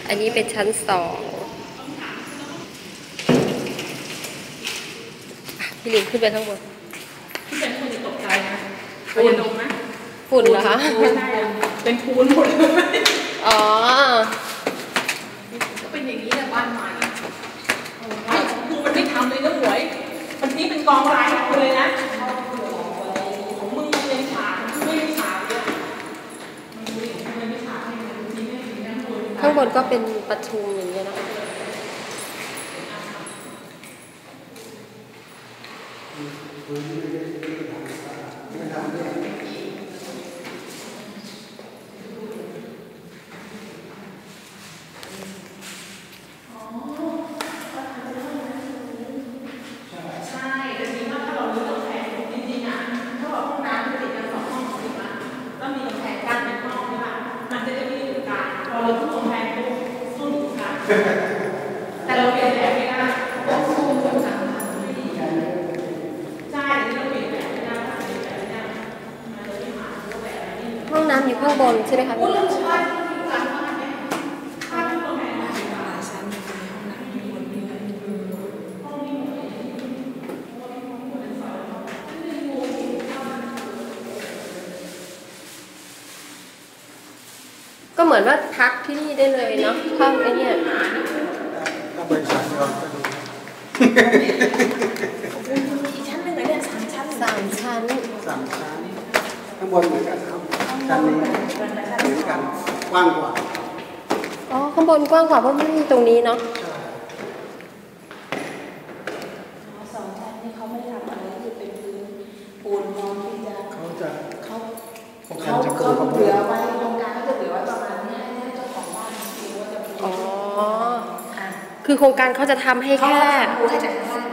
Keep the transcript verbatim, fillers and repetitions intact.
อันนี้เป็นชั้นสองพี่ลิงขึ้นไปข้างบนที่เป็นคนจะตกใจนะฝุ่นลงนะฝุ่นเหรอคะเป็นปูนหมดเลยอ๋อก็เป็นอย่างนี้แหละบ้านใหม่ไม่ปูมันไม่ทำเลยนะหวยมันนี่เป็นกองรายไปเลยนะของมึงมันเป็นฉากไม่ได้ฉากเลยมันไม่ฉากให้มันจริงๆข้างบนก็เป็นประตูอย่างเงี้ยนะแต่เราเปลี่ยนแบบไม่ได้ต้องซูมคนจังไม่ดีใช่ใช่เราเปลี่ยนแบบไม่ได้เปลี่ยนแบบไม่ได้มาเลยที่หาตัวแบบอะไรนี่ห้องน้ำอยู่ข้างบนใช่ไหมคะพูดเรื่องชาติที่ร้านบ้านเนี่ยข้าวที่ตัวแม่ได้บ้านฉันมีห้องน้ำมีคนมีอะไรห้องนี้หมดเลยก็เหมือนว่าพักที่นี่ได้เลยเนาะห้องไอ้นี่ก็บริษัทเราก็ดูอีกชั้นหนึ่งเลยเนี่ยสามชั้นสามชั้นสามชั้นข้างบนเหมือนกันครับชั้นนี้เหมือนกันกว้างกว่าอ๋อข้างบนกว้างกว่าเพราะไม่มีตรงนี้เนาะสองชั้นนี่เขาไม่ทำอะไรคือเป็นพื้นปูนพร้อมที่จะเขาจะเขาเขาเขาเหลือไว้โครงการก็จะเหลือไว้ประมาณนี้ให้เจ้าของบ้านดูว่าจะอ๋อคือโครงการเขาจะทำให้แค่ให้จากข้างล่าง